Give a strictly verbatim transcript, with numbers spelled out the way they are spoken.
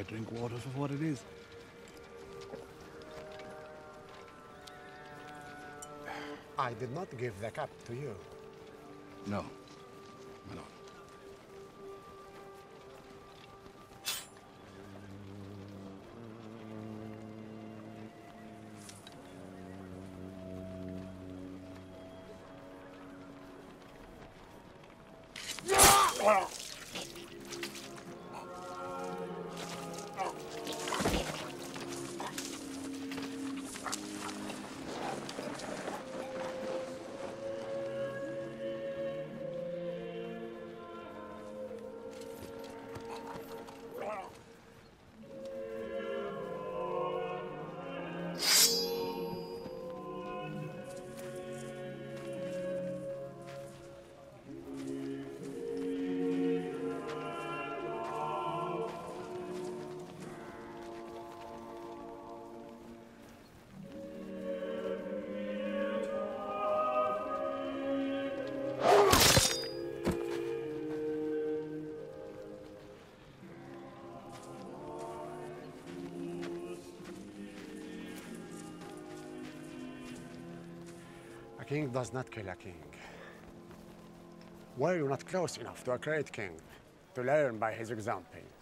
I drink water for what it is. I did not give the cup to you. No, my lord. A king does not kill a king. Were you not close enough to a great king to learn by his example?